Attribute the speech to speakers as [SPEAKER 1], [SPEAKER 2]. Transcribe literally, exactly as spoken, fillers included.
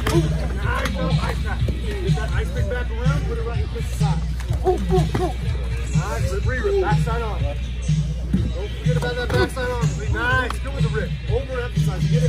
[SPEAKER 1] Nice, no, ice pack. Get that ice pick back around, put it right in Chris's side. Nice, rip, re-rip, backside on. Don't forget about that backside on. Nice, good with the rip. Overemphasize, get it.